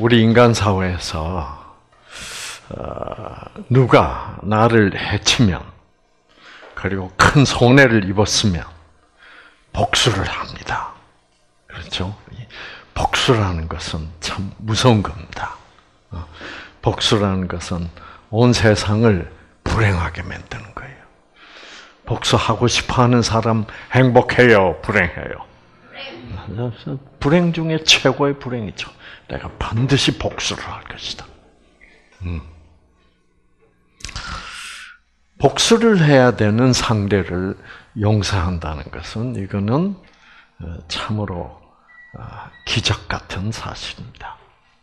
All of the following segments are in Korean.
우리 인간 사회에서 누가 나를 해치면 그리고 큰 손해를 입었으면 복수를 합니다. 그렇죠? 복수라는 것은 참 무서운 겁니다. 복수라는 것은 온 세상을 불행하게 만드는 거예요. 복수하고 싶어하는 사람 행복해요, 불행해요? 불행 중에 최고의 불행이죠. 내가 반드시 복수를 할 것이다. 복수를 해야 되는 상대를 용서한다는 것은 이거는 참으로 기적 같은 사실입니다.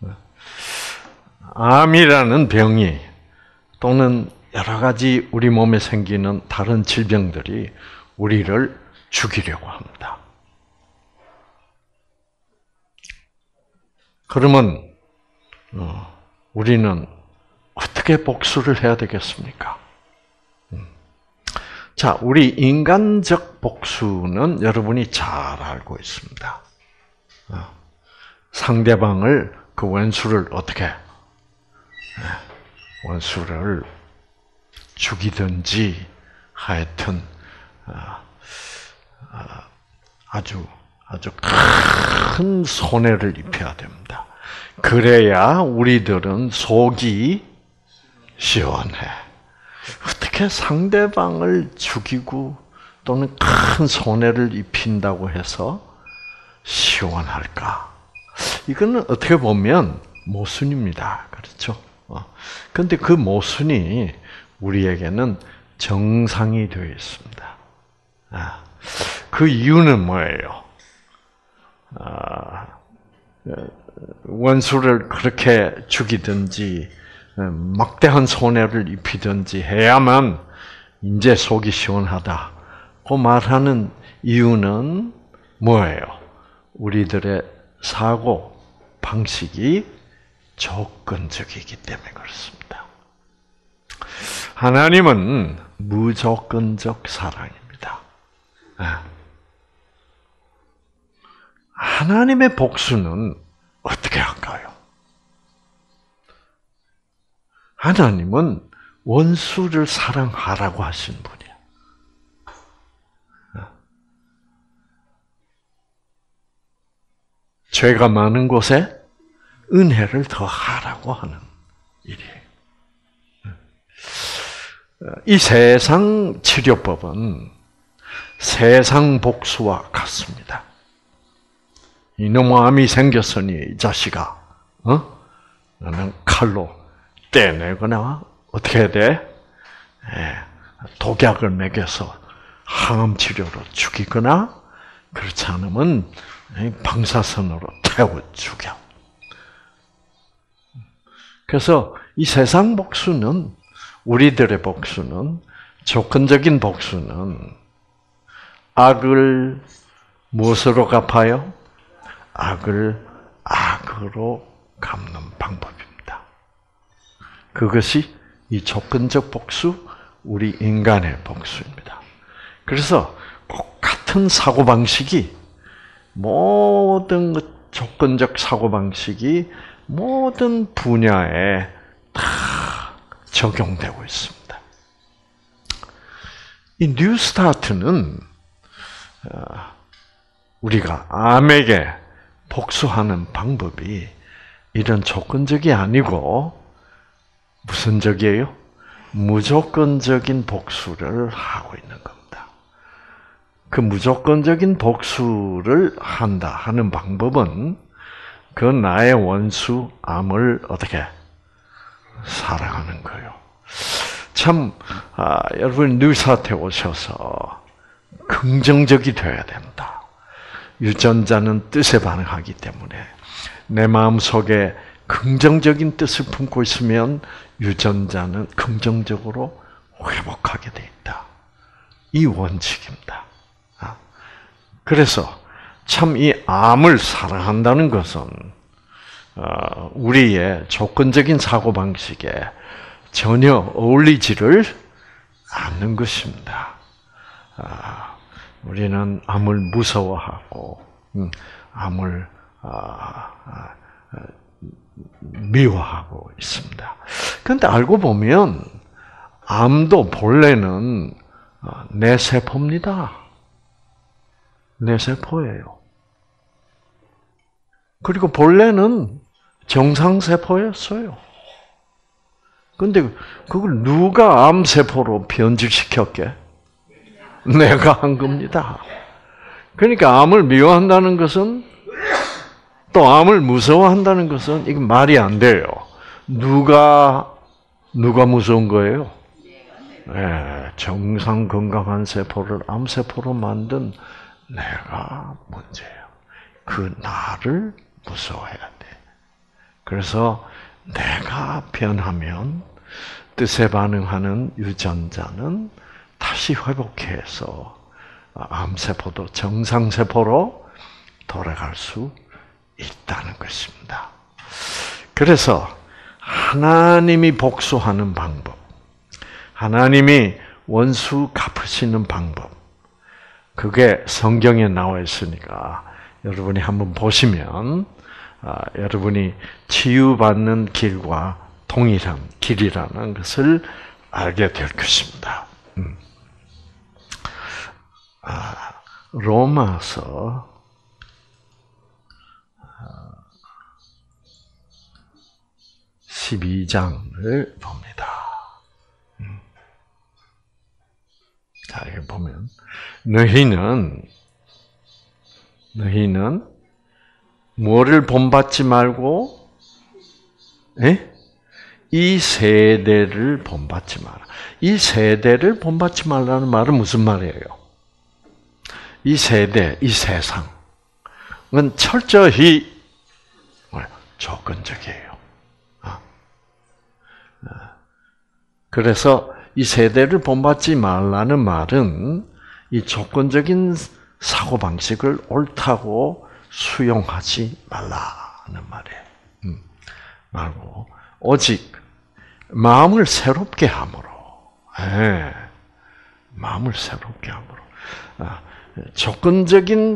암이라는 병이 또는 여러 가지 우리 몸에 생기는 다른 질병들이 우리를 죽이려고 합니다. 그러면 우리는 어떻게 복수를 해야 되겠습니까? 자, 우리 인간적 복수는 여러분이 잘 알고 있습니다. 상대방을 그 원수를 어떻게 원수를 죽이든지 하여튼 아주 큰 손해를 입혀야 됩니다. 그래야 우리들은 속이 시원해. 어떻게 상대방을 죽이고 또는 큰 손해를 입힌다고 해서 시원할까? 이거는 어떻게 보면 모순입니다. 그렇죠? 그런데 그 모순이 우리에게는 정상이 되어 있습니다. 그 이유는 뭐예요? 원수를 그렇게 죽이든지 막대한 손해를 입히든지 해야만 이제 속이 시원하다고 말하는 이유는 뭐예요? 우리들의 사고 방식이 조건적이기 때문에 그렇습니다. 하나님은 무조건적 사랑입니다. 하나님의 복수는 어떻게 할까요? 하나님은 원수를 사랑하라고 하신 분이야. 죄가 많은 곳에 은혜를 더하라고 하는 일이에요. 이 세상 치료법은 세상 복수와 같습니다. 이놈의 암이 생겼으니 이 자식아, 나는 칼로 떼내거나 어떻게 해야 돼? 독약을 먹여서 항암 치료로 죽이거나 그렇지 않으면 방사선으로 태워 죽여. 그래서 이 세상 복수는 우리들의 복수는 조건적인 복수는 악을 무엇으로 갚아요? 악을 악으로 갚는 방법입니다. 그것이 이 조건적 복수, 우리 인간의 복수입니다. 그래서 같은 사고방식이 모든 조건적 사고방식이 모든 분야에 다 적용되고 있습니다. 이 뉴스타트는 우리가 암에게 복수하는 방법이 이런 조건적이 아니고 무슨 적이에요? 무조건적인 복수를 하고 있는 겁니다. 그 무조건적인 복수를 한다 하는 방법은 그 나의 원수 암을 어떻게 사랑하는 거예요. 참 여러분 뉴스타트에 오셔서 긍정적이 되어야 된다. 유전자는 뜻에 반응하기 때문에 내 마음속에 긍정적인 뜻을 품고 있으면 유전자는 긍정적으로 회복하게 돼 있다. 이 원칙입니다. 그래서 참 이 암을 사랑한다는 것은 우리의 조건적인 사고방식에 전혀 어울리지를 않는 것입니다. 우리는 암을 무서워하고 암을 미워하고 있습니다. 그런데 알고 보면 암도 본래는 내 세포입니다. 내 세포예요. 그리고 본래는 정상세포였어요. 근데 그걸 누가 암세포로 변질시켰게? 내가 한 겁니다. 그러니까 암을 미워한다는 것은, 또 암을 무서워한다는 것은 이건 말이 안 돼요. 누가 무서운 거예요? 네, 정상 건강한 세포를 암세포로 만든 내가 문제예요. 그 나를 무서워해야 돼. 그래서 내가 변하면 뜻에 반응하는 유전자는 다시 회복해서 암세포도 정상세포로 돌아갈 수 있다는 것입니다. 그래서 하나님이 복수하는 방법, 하나님이 원수 갚으시는 방법, 그게 성경에 나와 있으니까 여러분이 한번 보시면 여러분이 치유받는 길과 동일한 길이라는 것을 알게 될 것입니다. 로마서 12장을 봅니다. 자, 여기 보면 너희는 뭐를 본받지 말고 이 세대를 본받지 마라. 이 세대를 본받지 말라는 말은 무슨 말이에요? 이 세대, 이 세상은 철저히 조건적이에요. 그래서 이 세대를 본받지 말라는 말은 이 조건적인 사고방식을 옳다고 수용하지 말라는 말이에요. 말고 오직 마음을 새롭게 함으로, 마음을 새롭게 함으로, 조건적인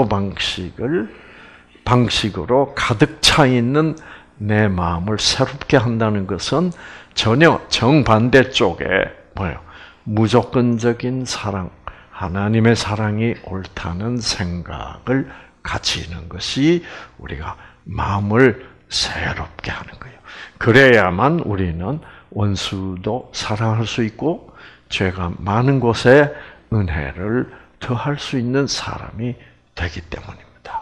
방식으로 가득 차 있는 내 마음을 새롭게 한다는 것은 전혀 정반대 쪽에 뭐예요? 무조건적인 사랑, 하나님의 사랑이 옳다는 생각을 가지는 것이 우리가 마음을 새롭게 하는 거예요. 그래야만 우리는 원수도 사랑할 수 있고 죄가 많은 곳에 은혜를 더할 수 있는 사람이 되기 때문입니다.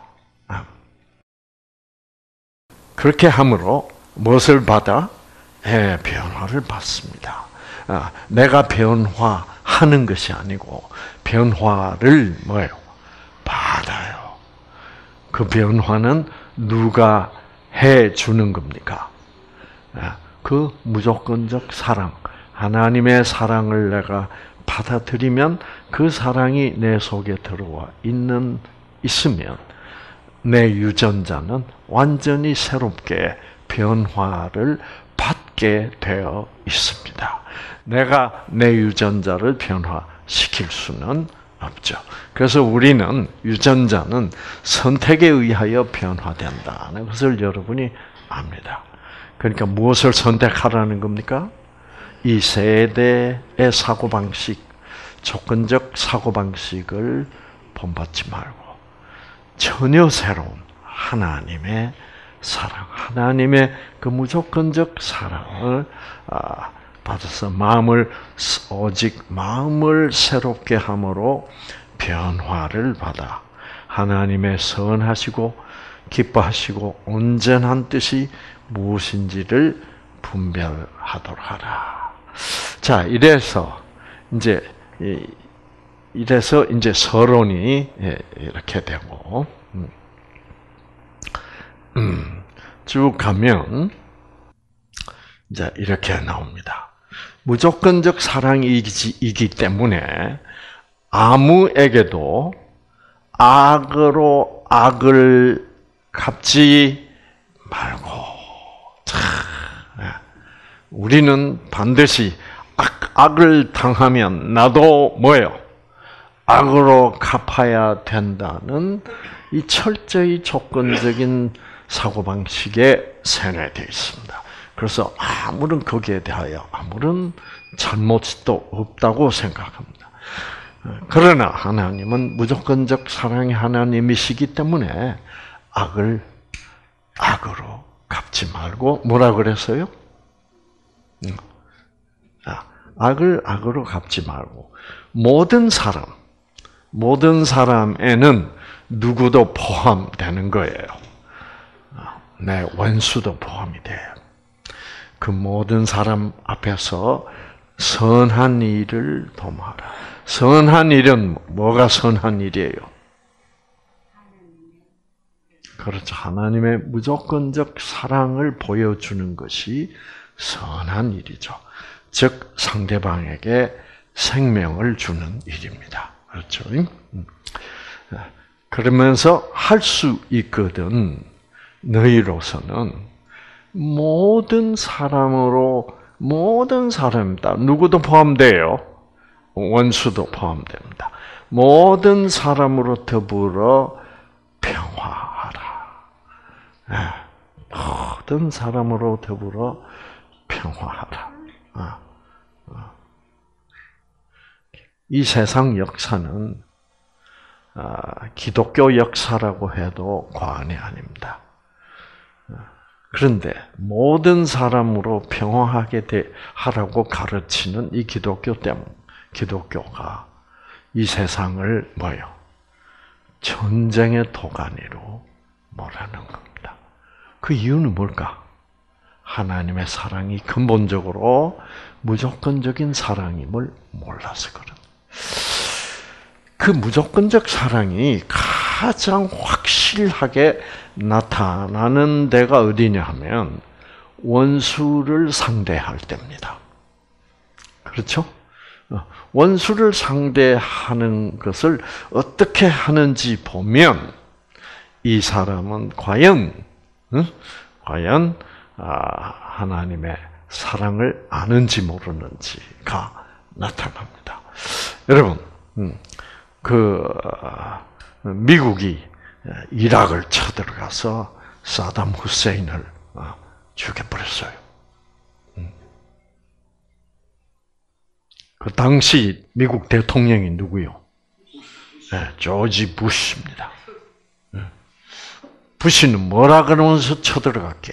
그렇게 함으로 무엇을 받아? 변화를 받습니다. 내가 변화하는 것이 아니고 변화를 뭐예요? 받아요. 그 변화는 누가 해주는 겁니까? 그 무조건적 사랑, 하나님의 사랑을 내가 받아들이면 그 사랑이 내 속에 들어와 있으면 내 유전자는 완전히 새롭게 변화를 받게 되어 있습니다. 내가 내 유전자를 변화시킬 수는 없죠. 그래서 우리는 유전자는 선택에 의하여 변화된다는 것을 여러분이 압니다. 그러니까 무엇을 선택하라는 겁니까? 이 세대의 사고방식, 조건적 사고방식을 본받지 말고 전혀 새로운 하나님의 사랑, 하나님의 그 무조건적 사랑을 받아서 오직 마음을 새롭게 함으로 변화를 받아 하나님의 선하시고 기뻐하시고 온전한 뜻이 무엇인지를 분별하도록 하라. 자, 이래서 이제 서론이 이렇게 되고 쭉 가면 이제 이렇게 나옵니다. 무조건적 사랑이기 때문에 아무에게도 악으로 악을 갚지 말고. 우리는 반드시 악을 당하면 나도 뭐예요? 악으로 갚아야 된다는 이 철저히 조건적인 사고방식에 세뇌되어 있습니다. 그래서 아무런 거기에 대하여 아무런 잘못도 없다고 생각합니다. 그러나 하나님은 무조건적 사랑의 하나님이시기 때문에 악을 악으로 갚지 말고 뭐라 그랬어요? 악을 악으로 갚지 말고 모든 사람에는 누구도 포함되는 거예요. 내 원수도 포함이 돼요. 그 모든 사람 앞에서 선한 일을 도모하라. 선한 일은 뭐가 선한 일이에요? 그렇죠. 하나님의 무조건적 사랑을 보여주는 것이 선한 일이죠. 즉 상대방에게 생명을 주는 일입니다. 그렇죠. 그러면서 할 수 있거든. 너희로서는 모든 사람이다. 누구도 포함돼요. 원수도 포함됩니다. 모든 사람으로 더불어 평화하라. 모든 사람으로 더불어 평화하라. 이 세상 역사는 기독교 역사라고 해도 과언이 아닙니다. 그런데 모든 사람으로 평화하게 하라고 가르치는 이 기독교가 이 세상을 전쟁의 도가니로 몰아넣은 겁니다. 그 이유는 뭘까? 하나님의 사랑이 근본적으로 무조건적인 사랑임을 몰라서 그런. 그 무조건적 사랑이 가장 확실하게 나타나는 데가 어디냐 하면 원수를 상대할 때입니다. 그렇죠? 원수를 상대하는 것을 어떻게 하는지 보면 이 사람은 과연 하나님의 사랑을 아는지 모르는지가 나타납니다. 여러분, 미국이 이락을 쳐들어가서 사담 후세인을 죽여버렸어요. 그 당시 미국 대통령이 누구요? 조지 부시입니다. 부시는 뭐라 그러면서 쳐들어갔게?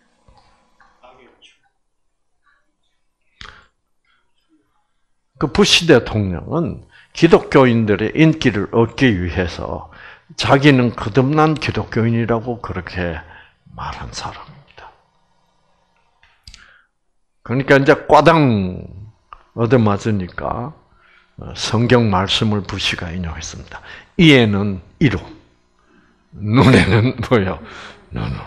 그 부시 대통령은 기독교인들의 인기를 얻기 위해서 자기는 거듭난 기독교인이라고 그렇게 말한 사람입니다. 그러니까 이제 꽈당 얻어맞으니까 성경 말씀을 부시가 인용했습니다. 이에는 이로, 눈에는 눈으로.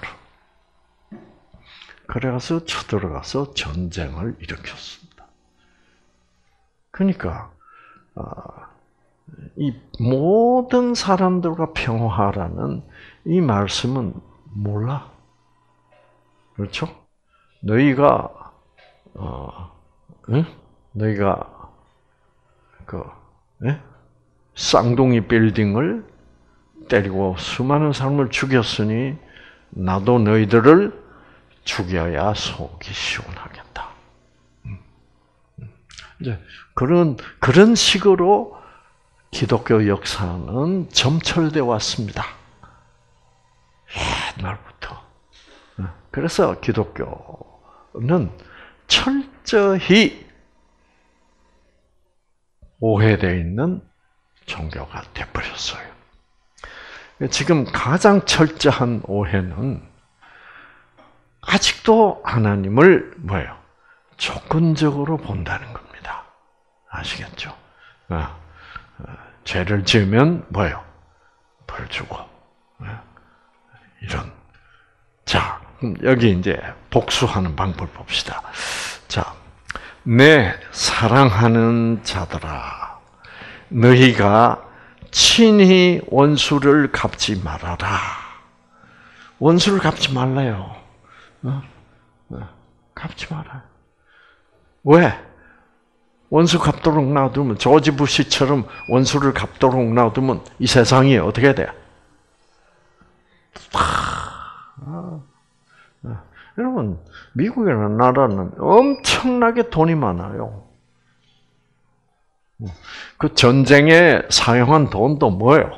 그래서 쳐들어가서 전쟁을 일으켰습니다. 그러니까 이 모든 사람들과 평화하라는 이 말씀은 몰라. 그렇죠? 너희가 쌍둥이 빌딩을 때리고 수많은 사람을 죽였으니 나도 너희들을 죽여야 속이 시원하겠다. 이제 그런 식으로 기독교 역사는 점철되어 왔습니다. 옛날부터. 그래서 기독교는 철저히 오해되어 있는 종교가 되어버렸어요. 지금 가장 철저한 오해는 아직도 하나님을 조건적으로 본다는 겁니다. 아시겠죠? 죄를 지으면 벌 주고 이런. 자, 여기 이제 복수하는 방법을 봅시다. 자, 내 사랑하는 자들아, 너희가 친히 원수를 갚지 말아라. 원수를 갚지 말래요. 갚지 말아요. 왜? 원수 갚도록 놔두면, 조지 부시처럼 원수를 갚도록 놔두면 이 세상이 어떻게 돼? 여러분, 미국이라는 나라는 엄청나게 돈이 많아요. 그 전쟁에 사용한 돈도 뭐예요?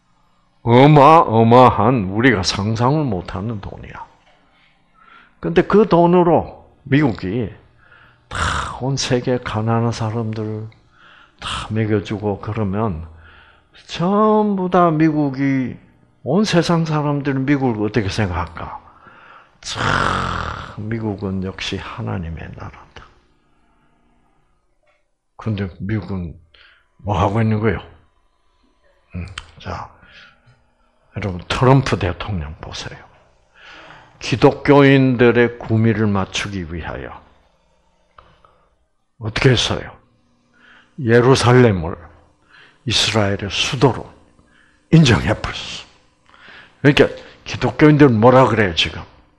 어마어마한 우리가 상상을 못하는 돈이야. 근데 그 돈으로 미국이 다 온 세계 가난한 사람들 다 먹여주고 그러면 전부 다 미국이 온 세상 사람들이 미국을 어떻게 생각할까? 참 미국은 역시 하나님의 나라다. 그런데 미국은 뭐 하고 있는 거예요? 자, 여러분 트럼프 대통령 보세요. 기독교인들의 구미를 맞추기 위하여 어떻게 했어요? 예루살렘을 이스라엘의 수도로 인정해버렸어. 그러니까 기독교인들은 뭐라 그래요 지금?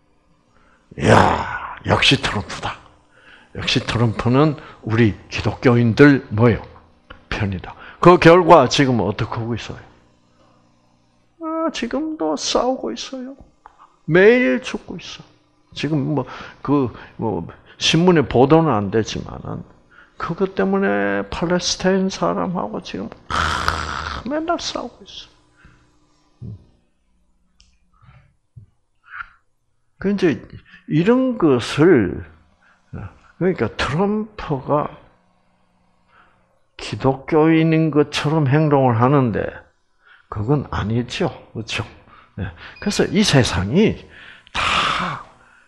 이야, 역시 트럼프다. 역시 트럼프는 우리 기독교인들 뭐예요? 편이다. 그 결과 지금 어떻게 하고 있어요? 지금도 싸우고 있어요. 매일 죽고 있어. 지금 신문에 보도는 안 되지만은 그것 때문에 팔레스타인 사람하고 지금 맨날 싸우고 있어. 그런데 이런 것을 그러니까 트럼프가 기독교인인 것처럼 행동을 하는데 그건 아니죠, 그렇죠? 그래서 이 세상이 다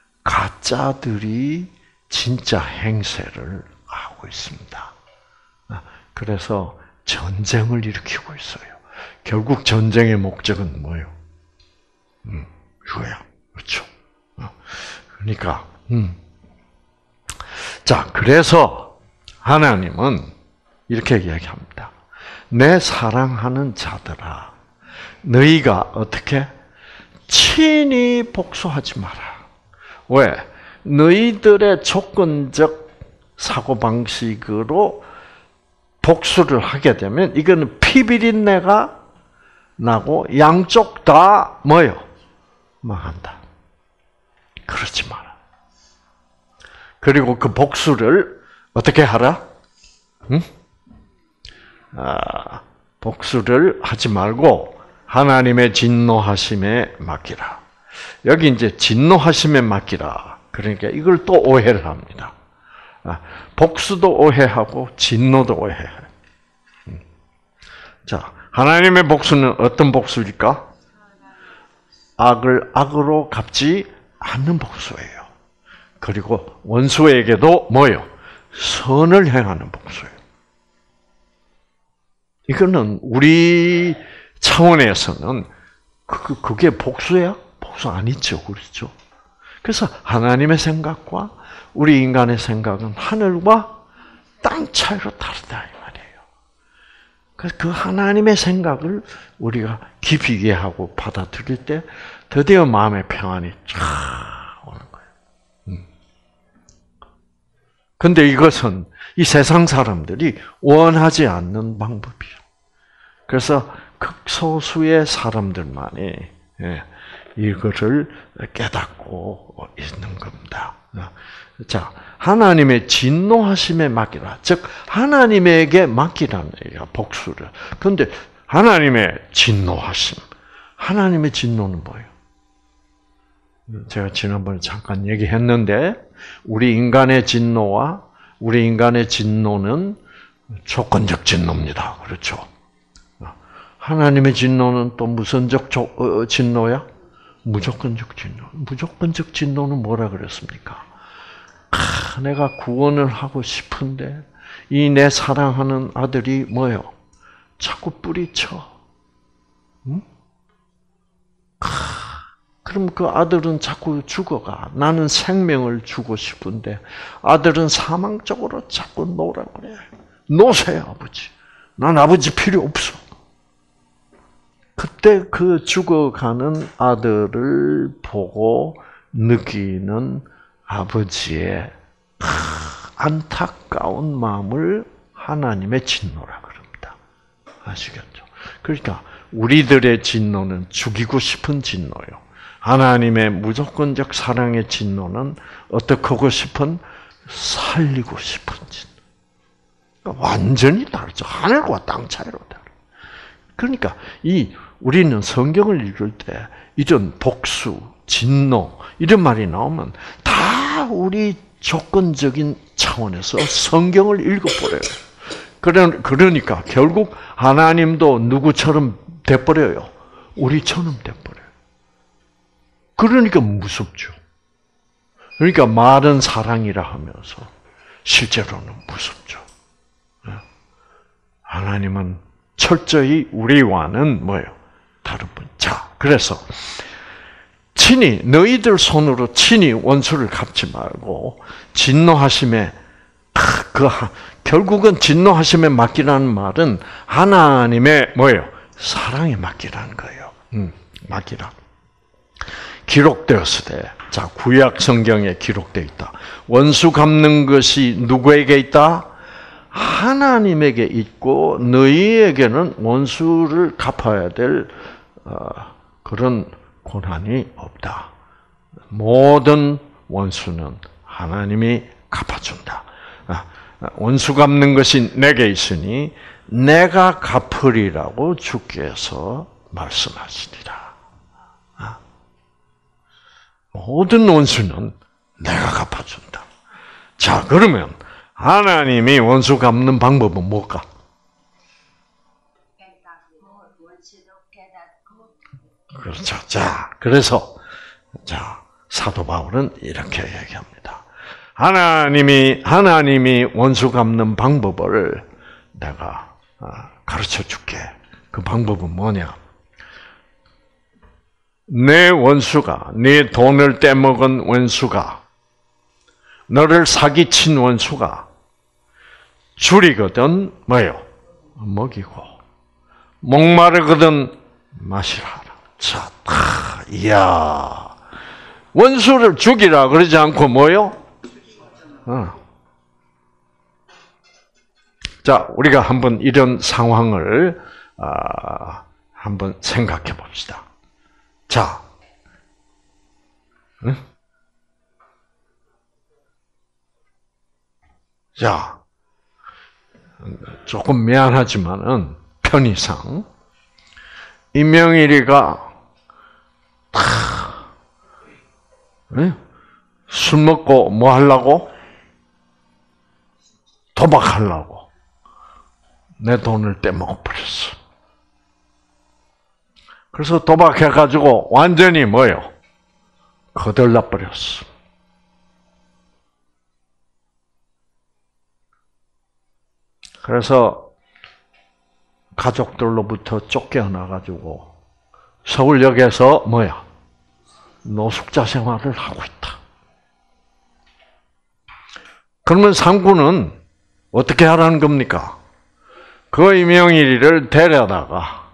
가짜들이 진짜 행세를 하고 있습니다. 그래서 전쟁을 일으키고 있어요. 결국 전쟁의 목적은 뭐예요? 이거야, 그렇죠? 그러니까, 자, 그래서 하나님은 이렇게 이야기합니다. 내 사랑하는 자들아, 너희가 어떻게 친히 복수하지 마라. 왜? 너희들의 조건적 사고방식으로 복수를 하게 되면 이거는 피비린내가 나고 양쪽 다 뭐요? 망한다. 그러지 마라. 그리고 그 복수를 어떻게 하라? 복수를 하지 말고 하나님의 진노하심에 맡기라. 여기 이제 진노하심에 맡기라. 그러니까 이걸 또 오해를 합니다. 복수도 오해하고 진노도 오해해. 자, 하나님의 복수는 어떤 복수일까? 악을 악으로 갚지 않는 복수예요. 그리고 원수에게도 뭐예요? 선을 행하는 복수예요. 이거는 우리 차원에서는 그게 복수야? 복수 아니죠, 그렇죠? 그래서 하나님의 생각과 우리 인간의 생각은 하늘과 땅 차이로 다르다 이 말이에요. 그래서 그 하나님의 생각을 우리가 깊이 이해하고 받아들일 때 드디어 마음의 평안이 쫙 오는 거예요. 근데 이것은 이 세상 사람들이 원하지 않는 방법이에요. 그래서 극소수의 사람들만이 이것을 깨닫고 있는 겁니다. 자, 하나님의 진노하심에 맡기라. 즉, 하나님에게 맡기라는 얘기야, 복수를. 그런데 하나님의 진노하심. 하나님의 진노는 뭐예요? 제가 지난번에 잠깐 얘기했는데, 우리 인간의 진노와 우리 인간의 진노는 조건적 진노입니다. 그렇죠? 하나님의 진노는 또 무선적 진노야? 무조건적 진노. 무조건적 진노는 뭐라 그랬습니까? 내가 구원을 하고 싶은데 이 내 사랑하는 아들이 뭐요? 자꾸 뿌리쳐. 응? 그럼 그 아들은 자꾸 죽어가. 나는 생명을 주고 싶은데 아들은 사망적으로 자꾸 놓으라 그래. 놓으세요, 아버지. 난 아버지 필요 없어. 그때 그 죽어가는 아들을 보고 느끼는 아버지의 안타까운 마음을 하나님의 진노라 그럽니다. 아시겠죠? 그러니까 우리들의 진노는 죽이고 싶은 진노요. 하나님의 무조건적 사랑의 진노는 어떻게 하고 싶은? 살리고 싶은 진노. 그러니까 완전히 다르죠. 하늘과 땅 차이로 다르죠. 그러니까 우리는 성경을 읽을 때 이런 복수, 진노 이런 말이 나오면 다 우리 조건적인 차원에서 성경을 읽어버려요. 그러니까 결국 하나님도 누구처럼 돼버려요? 우리처럼 돼버려요. 그러니까 무섭죠. 그러니까 말은 사랑이라 하면서 실제로는 무섭죠. 하나님은 철저히 우리와는 뭐예요? 다른 분. 자, 그래서 친히 너희들 손으로 친히 원수를 갚지 말고 진노하심에 결국은 진노하심에 맡기라는 말은 하나님의 뭐예요? 사랑에 맡기라는 거예요. 맡기라. 기록되었으되, 자, 구약 성경에 기록되어 있다. 원수 갚는 것이 누구에게 있다? 하나님에게 있고 너희에게는 원수를 갚아야 될 그런 권한이 없다. 모든 원수는 하나님이 갚아준다. 원수 갚는 것이 내게 있으니 내가 갚으리라고 주께서 말씀하시니라. 모든 원수는 내가 갚아준다. 자, 그러면 하나님이 원수 갚는 방법은 뭘까? 그렇죠. 자, 그래서 사도 바울은 이렇게 얘기합니다. 하나님이 원수 갚는 방법을 내가 가르쳐 줄게. 그 방법은 뭐냐? 내 원수가, 네 돈을 떼먹은 원수가, 너를 사기친 원수가 줄이거든 뭐요? 먹이고 목마르거든 마시라. 자, 이야, 원수를 죽이라 그러지 않고 뭐요? 자, 우리가 한번 이런 상황을 한번 생각해 봅시다. 자, 자, 조금 미안하지만은 편의상 임명일이가 술 먹고 뭐 하려고? 도박하려고 내 돈을 떼먹어 버렸어. 그래서 도박해가지고 완전히 뭐예요? 거덜나 버렸어. 그래서 가족들로부터 쫓겨나가지고 서울역에서 뭐야? 노숙자 생활을 하고 있다. 그러면 상구는 어떻게 하라는 겁니까? 그 임영일이를 데려다가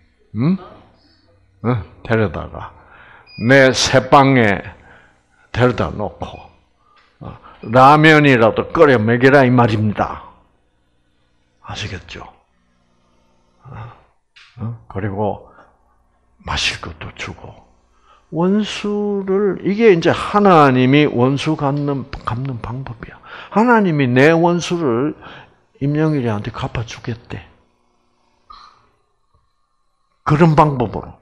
내 새방에 데려다 놓고 라면이라도 끓여 먹이라 이 말입니다. 아시겠죠? 그리고 마실 것도 주고 원수를 이게 이제 하나님이 원수 갚는 방법이야. 하나님이 내 원수를 임영일이한테 갚아주겠대. 그런 방법으로.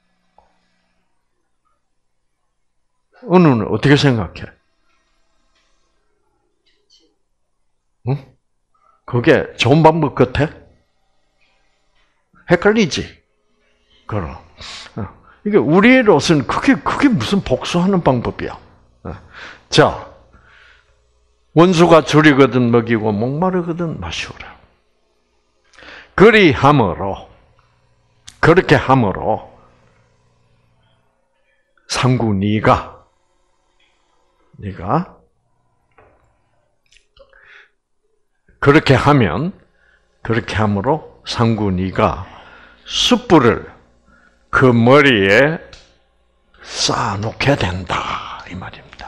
은우는 어떻게 생각해? 응? 그게 좋은 방법 같아? 헷갈리지? 그럼. 이게 우리로서는 그게 무슨 복수하는 방법이야. 자, 원수가 줄이거든 먹이고 목마르거든 마시오라. 그렇게 함으로 상구 네가 그렇게 함으로 상구 네가 숯불을 그 머리에 쌓아놓게 된다 이 말입니다.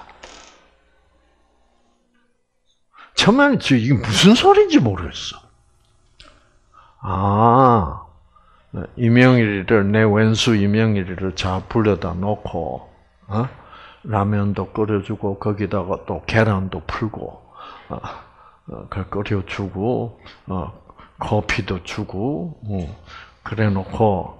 처음에는 이게 무슨 소리인지 모르겠어. 내 왼수 임영일이를 자 불러다 놓고 라면도 끓여주고 거기다가 또 계란도 풀고 그걸 끓여주고 커피도 주고 그래놓고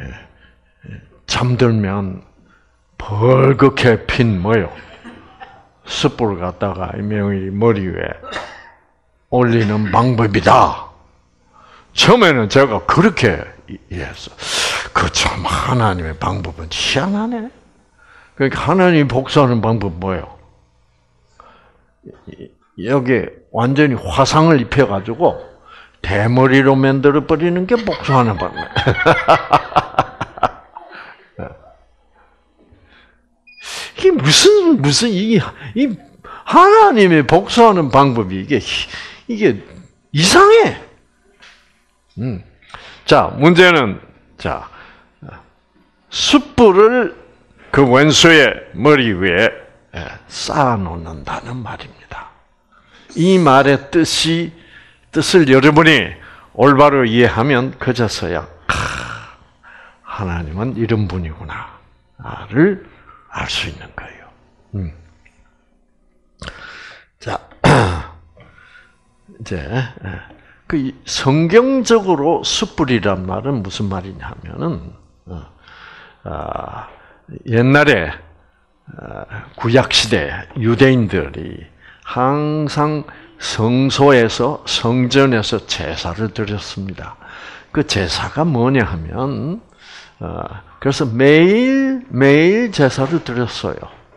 잠들면 벌겋게 핀 뭐요? 숯불을 갖다가 명일이 머리 위에 올리는 방법이다. 처음에는 제가 그렇게 이해했어. 그 참 하나님의 방법은 희한하네. 그러니까 하나님이 복수하는 방법은 뭐예요? 여기 완전히 화상을 입혀가지고 대머리로 만들어 버리는 게 복수하는 방법. 이게 무슨 이 하나님의 복수하는 방법이 이게 이상해. 자, 문제는 숯불을 그 원수의 머리 위에 쌓아놓는다는 말입니다. 이 말의 뜻을 여러분이 올바로 이해하면 그제서야 하나님은 이런 분이구나를 알 수 있는 거예요. 자, 이제 그 성경적으로 숯불이란 말은 무슨 말이냐면은 옛날에 구약 시대 유대인들이 항상 성소에서 성전에서 제사를 드렸습니다. 그 제사가 뭐냐 하면 그래서 매일 제사를 드렸어요.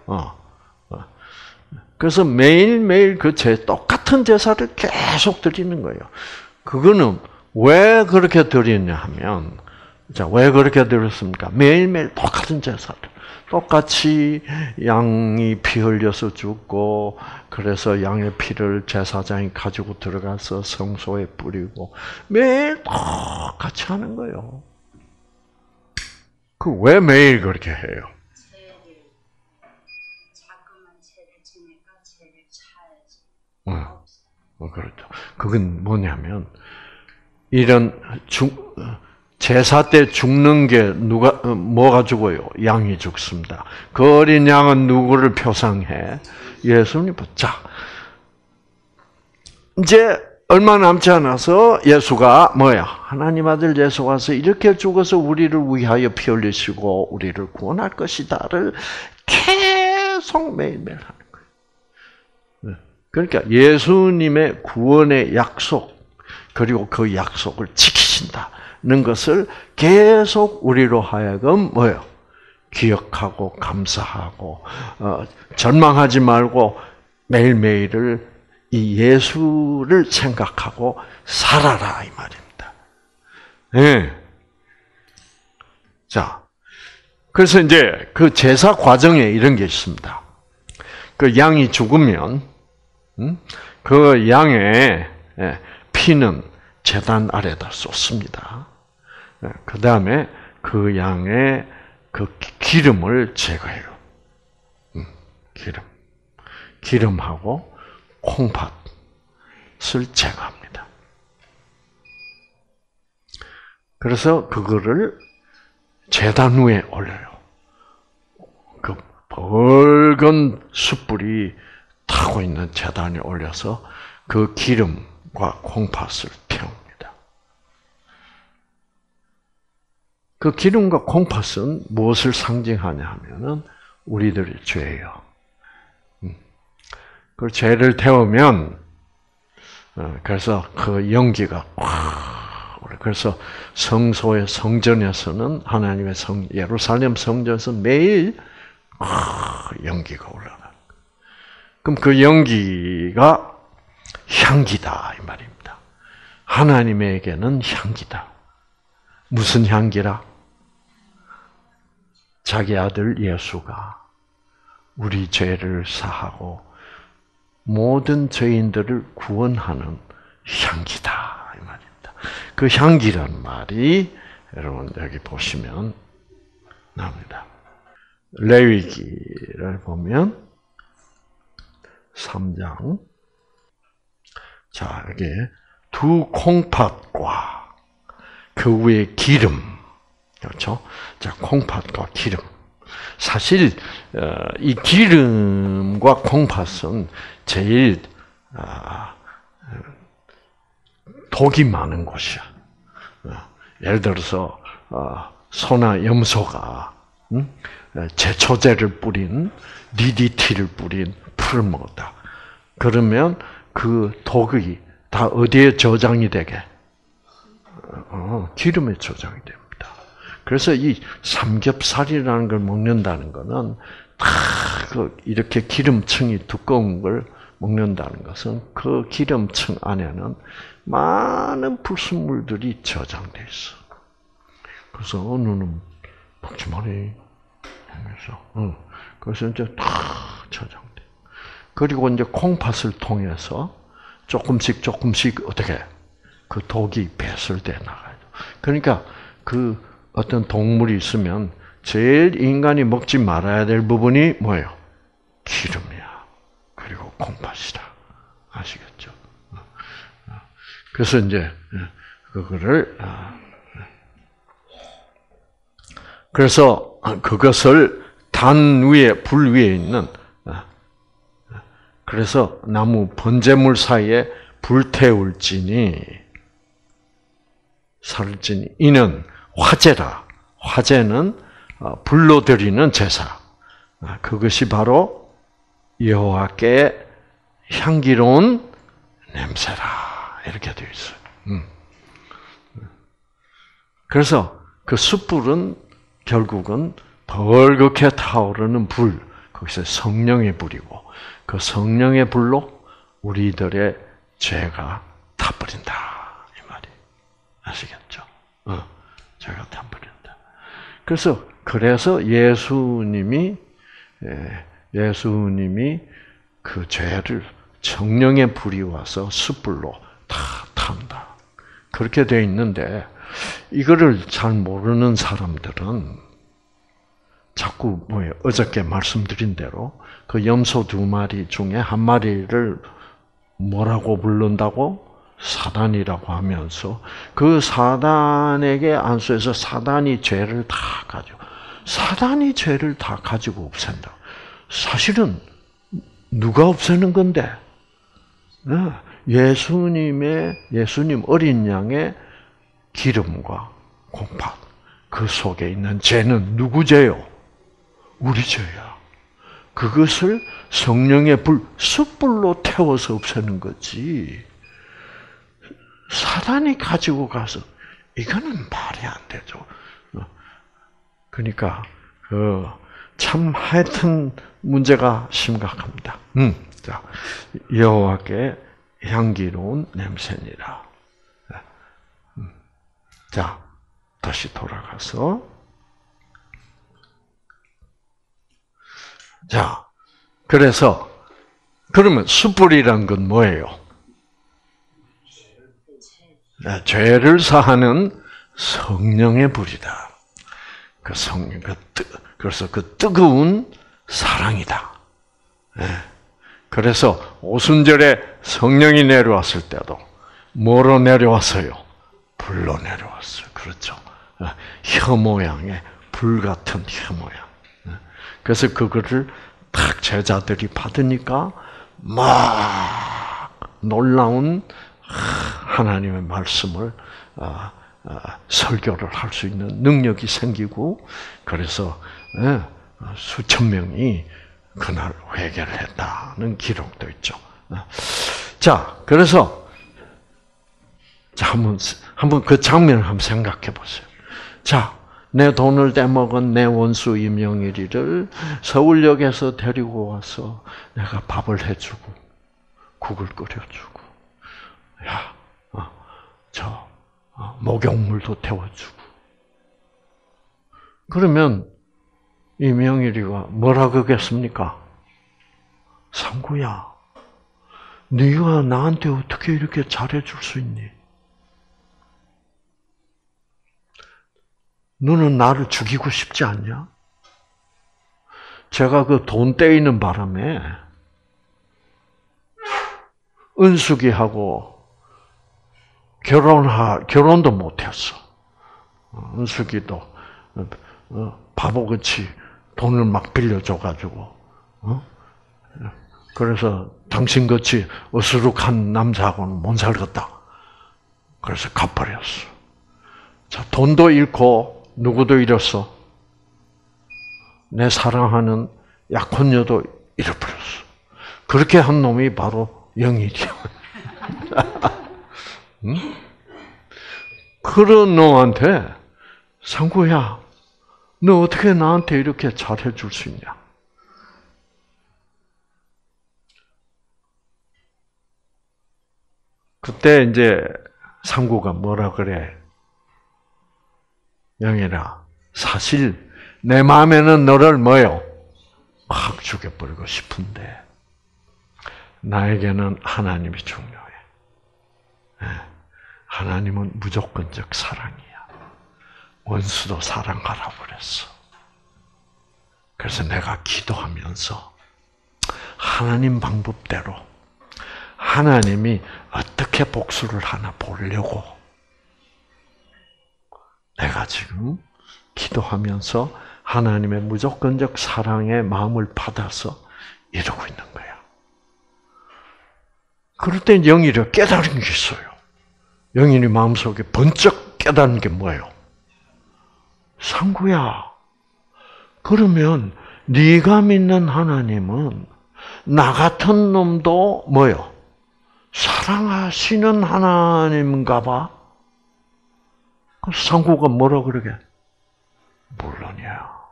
그래서 매일 똑같은 제사를 계속 드리는 거예요. 그거는 왜 그렇게 드렸냐 하면, 왜 그렇게 드렸습니까? 매일매일 똑같은 제사를. 똑같이 양이 피 흘려서 죽고, 그래서 양의 피를 제사장이 가지고 들어가서 성소에 뿌리고, 매일 똑같이 하는 거예요. 그 왜 매일 그렇게 해요? 그렇죠. 그건 뭐냐면, 이런 제사 때 죽는 게 뭐가 죽어요? 양이 죽습니다. 그 어린 양은 누구를 표상해? 예수님. 자, 이제 얼마 남지 않아서 예수가 하나님 아들 예수가 와서 이렇게 죽어서 우리를 위하여 피 흘리시고 우리를 구원할 것이다를 계속 매일매일 하는 거예요. 그러니까 예수님의 구원의 약속, 그리고 그 약속을 지키신다는 것을 계속 우리로 하여금 기억하고 감사하고 절망하지 말고 매일매일을 이 예수를 생각하고 살아라 이 말입니다. 네. 자, 그래서 이제 그 제사 과정에 이런 게 있습니다. 그 양이 죽으면 그 양의 피는 제단 아래다 쏟습니다. 그 다음에 그 양의 그 기름을 제거해요. 기름하고 콩팥을 제거합니다. 그래서 그거를 제단 위에 올려요. 그 붉은 숯불이 타고 있는 제단에 올려서 그 기름과 콩팥을 태웁니다. 그 기름과 콩팥은 무엇을 상징하냐 하면은 우리들의 죄예요. 그 죄를 태우면 그래서 그 연기가 그래서 성소의 성전에서는 하나님의 예루살렘 성전에서 매일 연기가 올라가. 그럼 그 연기가 향기다 이 말입니다. 하나님에게는 향기다. 무슨 향기라? 자기 아들 예수가 우리 죄를 사하고 모든 죄인들을 구원하는 향기다 이 말입니다. 그 향기라는 말이 여러분 여기 보시면 나옵니다. 레위기를 보면 3장 자 여기 두 콩팥과 그 위에 기름 그렇죠? 자 콩팥과 기름 사실 이 기름과 콩팥은 제일 독이 많은 곳이야. 예를 들어서 소나 염소가 제초제를 뿌린 DDT를 뿌린 풀을 먹었다. 그러면 그 독이 다 어디에 저장이 되게? 기름에 저장이 됩니다. 그래서 이 삼겹살이라는 걸 먹는다는 것은 다 이렇게 기름층이 두꺼운 걸 먹는다는 것은 그 기름층 안에는 많은 불순물들이 저장돼 있어. 그래서 너는 먹지 마니. 그래서 이제 다 저장돼. 그리고 이제 콩팥을 통해서 조금씩 어떻게 그 독이 배설돼 나가요. 그러니까 그 어떤 동물이 있으면 제일 인간이 먹지 말아야 될 부분이 뭐예요? 기름이야. 그리고 콩팥이다. 아시겠죠? 그래서 이제 그거를 그래서 그것을 단 위에 불 위에 있는 그래서 나무 번제물 사이에 불태울지니 살을지니 이는 화제라. 화제는 불로 드리는 제사. 그것이 바로 여호와께 향기로운 냄새라. 이렇게 되어 있어요. 그래서 그 숯불은 결국은 벌겋게 타오르는 불, 거기서 성령의 불이고 그 성령의 불로 우리들의 죄가 타버린다. 이 말이 아시겠죠? 죄가 타버린다. 그래서 예수님이 그 죄를 성령의 불이 와서 숯불로 다 탄다. 그렇게 되어 있는데 이거를 잘 모르는 사람들은 자꾸 어저께 말씀드린 대로 그 염소 2마리 중에 1마리를 뭐라고 부른다고? 사단이라고 하면서 그 사단에게 안수해서 사단이 죄를 다 가지고 없앤다. 사실은 누가 없애는 건데? 예수님 어린 양의 기름과 콩팥 그 속에 있는 죄는 누구 죄요? 우리 죄야. 그것을 성령의 숯불로 태워서 없애는 거지. 사단이 가지고 가서 이거는 말이 안 되죠. 그러니까 참 하여튼 문제가 심각합니다. 자, 여호와께 향기로운 냄새니라. 자, 다시 돌아가서 자, 그러면 숯불이란 건 뭐예요? 죄를 사하는 성령의 불이다. 그래서 그 뜨거운 사랑이다. 그래서 오순절에 성령이 내려왔을 때도 뭐로 내려왔어요? 불로 내려왔어요. 그렇죠. 혀 모양의 불 같은 혀 모양. 그래서 그거를 딱 제자들이 받으니까 막 놀라운 하나님의 말씀을 설교를 할 수 있는 능력이 생기고 그래서 수천 명이 그날 회개를 했다는 기록도 있죠. 자, 그래서 한번 그 장면을 한번 생각해 보세요. 자, 내 돈을 떼먹은 내 원수 임영일이를 서울역에서 데리고 와서 내가 밥을 해주고 국을 끓여주고 목욕물도 태워주고 그러면 임영일이가 뭐라 그러겠습니까? 상구야, 네가 나한테 어떻게 이렇게 잘해줄 수 있니? 너는 나를 죽이고 싶지 않냐? 제가 그 돈 떼이는 바람에 은숙이하고 결혼도 못했어. 은숙이도 바보같이 돈을 막 빌려줘가지고, 그래서 당신같이 어수룩한 남자하고는 못 살겠다. 그래서 갚아버렸어. 자, 돈도 잃고 누구도 잃었어. 내 사랑하는 약혼녀도 잃어버렸어. 그렇게 한 놈이 바로 영일이야. 응? 그런 놈한테 상구야, 너 어떻게 나한테 이렇게 잘해줄 수 있냐? 그때 이제 상구가 뭐라 그래? 영일아, 사실 내 마음에는 너를 뭐요? 확 죽여버리고 싶은데 나에게는 하나님이 중요해. 하나님은 무조건적 사랑이야. 원수도 사랑하라고 그랬어. 그래서 내가 기도하면서 하나님 방법대로 하나님이 어떻게 복수를 하나 보려고 내가 지금 기도하면서 하나님의 무조건적 사랑의 마음을 받아서 이러고 있는 거야. 그럴 때 영일이 깨달은 게 있어요. 영일이 마음속에 번쩍 깨달은 게 뭐예요? 상구야, 그러면 네가 믿는 하나님은 나 같은 놈도 뭐요? 사랑하시는 하나님인가 봐. 상구가 뭐라 그러게? 물론이야.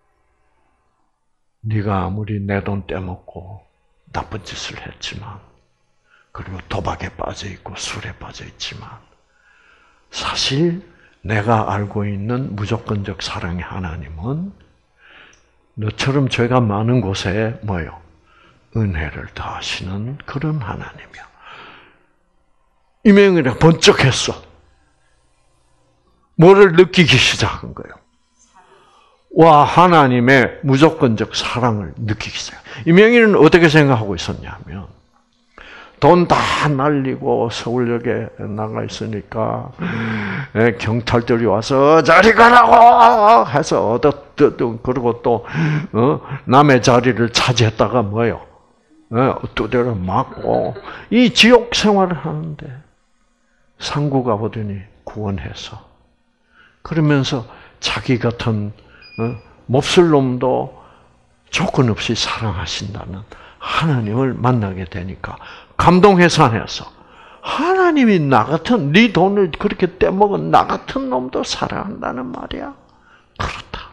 네가 아무리 내 돈 떼먹고 나쁜 짓을 했지만, 그리고 도박에 빠져 있고 술에 빠져 있지만, 사실 내가 알고 있는 무조건적 사랑의 하나님은 너처럼 죄가 많은 곳에 뭐요? 은혜를 다하시는 그런 하나님이야. 이명이가 번쩍했어. 뭐를 느끼기 시작한 거예요? 와, 하나님의 무조건적 사랑을 느끼기 시작. 이명희는 어떻게 생각하고 있었냐면, 돈 다 날리고 서울역에 나가 있으니까 경찰들이 와서 자리 가라고 해서 그리고 또 남의 자리를 차지했다가 뭐요? 두대를 맞고 이 지옥 생활을 하는데 상구가 오더니 구원해서 그러면서 자기 같은 몹쓸 놈도 조건 없이 사랑하신다는 하나님을 만나게 되니까 감동해서 안 했어. 하나님이 나 같은 네 돈을 그렇게 떼먹은 나 같은 놈도 사랑한다는 말이야. 그렇다.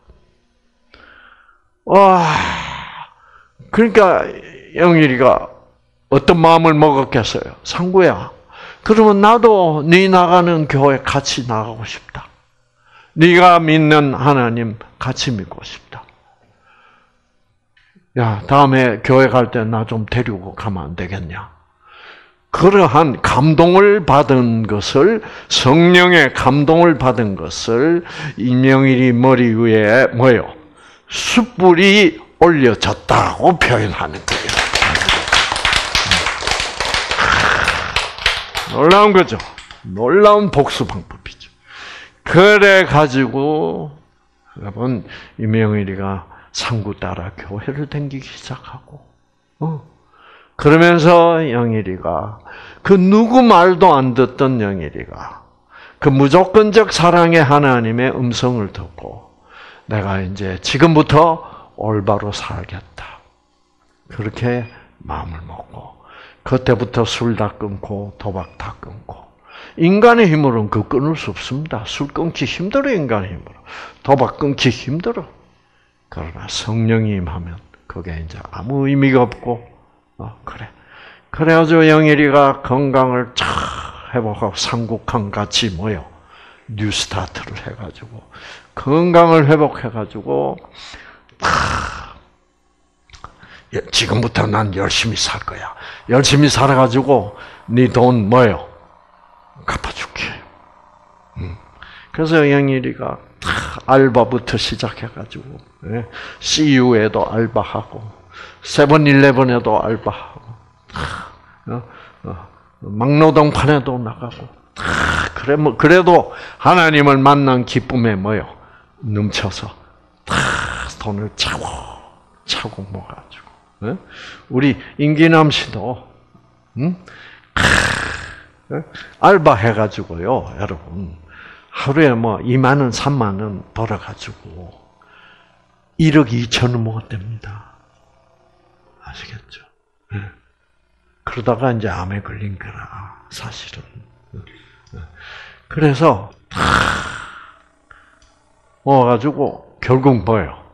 와, 그러니까 영일이가 어떤 마음을 먹었겠어요? 상구야, 그러면 나도 네 나가는 교회 같이 나가고 싶다. 네가 믿는 하나님 같이 믿고 싶다. 야, 다음에 교회 갈 때 나 좀 데리고 가면 안 되겠냐? 그러한 감동을 받은 것을, 성령의 감동을 받은 것을 이명일이 머리 위에 뭐요? 숯불이 올려졌다고 표현하는 거예요. 놀라운 거죠. 놀라운 복수 방법이죠. 그래 가지고 여러분, 이명일이가 상구 따라 교회를 다니기 시작하고, 그러면서 영일이가 그 누구 말도 안 듣던 영일이가 그 무조건적 사랑의 하나님의 음성을 듣고 내가 이제 지금부터 올바로 살겠다. 그렇게 마음을 먹고 그때부터 술 다 끊고 도박 다 끊고. 인간의 힘으로는 그 끊을 수 없습니다. 술 끊기 힘들어, 인간의 힘으로. 도박 끊기 힘들어. 그러나 성령이 임하면 그게 이제 아무 의미가 없고, 그래. 그래가지고 영일이가 건강을 쫙 회복하고 상국항 같이 뭐요? 뉴스타트를 해가지고 건강을 회복해가지고 지금부터 난 열심히 살 거야. 열심히 살아가지고 네 돈 뭐요? 갚아줄게. 그래서 영일이가 알바부터 시작해가지고 CU에도 알바하고 세븐일레븐에도 알바하고 막노동판에도 나가고 그래도 하나님을 만난 기쁨에 뭐요? 넘쳐서 돈을 차곡차곡 모아가지고. 우리 임기남 씨도 알바 해가지고요, 여러분. 하루에 뭐 2만 원, 3만 원 벌어가지고 1억 2천을 모았답니다. 아시겠죠? 그러다가 이제 암에 걸린 거라, 사실은. 그래서 다 모아가지고 결국 뭐예요?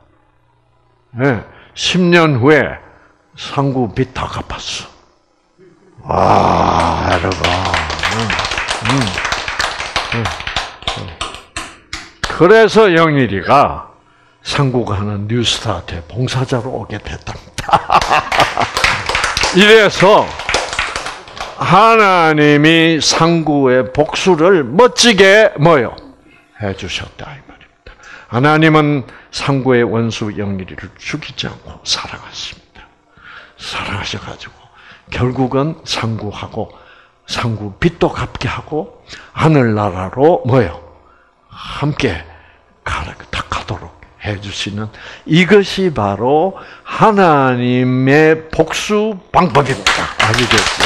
10년 후에 상구 빚 다 갚았어. 와, 여러분. 그래서 영일이가 상구가 하는 뉴스타트에 봉사자로 오게 됐답니다. 이래서 하나님이 상구의 복수를 멋지게 뭐요? 해주셨다 이 말입니다. 하나님은 상구의 원수 영일이를 죽이지 않고 사랑하십니다. 사랑하셔가지고 결국은 상구 빚도 갚게 하고 하늘나라로 뭐요? 함께 가도록 해주시는 이것이 바로 하나님의 복수 방법입니다. 아시겠죠?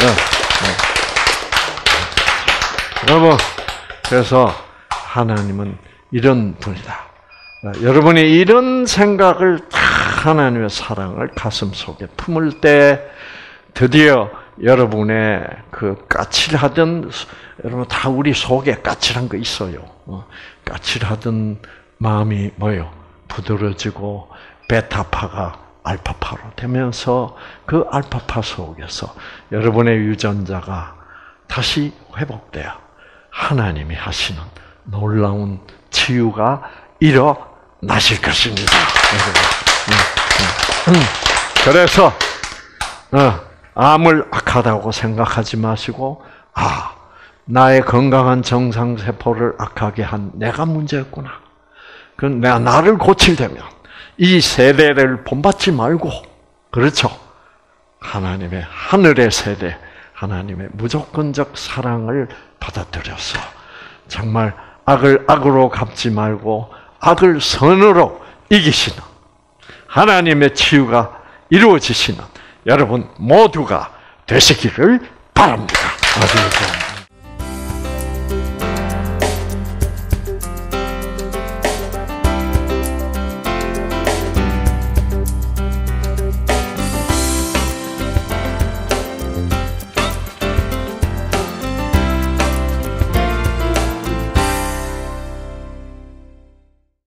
여러분, 그래서 하나님은 이런 분이다. 여러분이 이런 생각을 다 하나님의 사랑을 가슴 속에 품을 때 드디어 여러분의 그 까칠하던, 여러분 다 우리 속에 까칠한 거 있어요. 까칠하던 마음이 뭐요? 부드러지고 베타파가 알파파로 되면서 그 알파파 속에서 여러분의 유전자가 다시 회복돼야 하나님이 하시는 놀라운 치유가 일어나실 것입니다. 그래서 암을 악하다고 생각하지 마시고, 나의 건강한 정상세포를 악하게 한 내가 문제였구나. 그럼 내가 나를 고치려면 이 세대를 본받지 말고, 그렇죠? 하나님의 하늘의 세대, 하나님의 무조건적 사랑을 받아들여서 정말 악을 악으로 갚지 말고 악을 선으로 이기시는 하나님의 치유가 이루어지시는 여러분 모두가 되시기를 바랍니다. 아멘.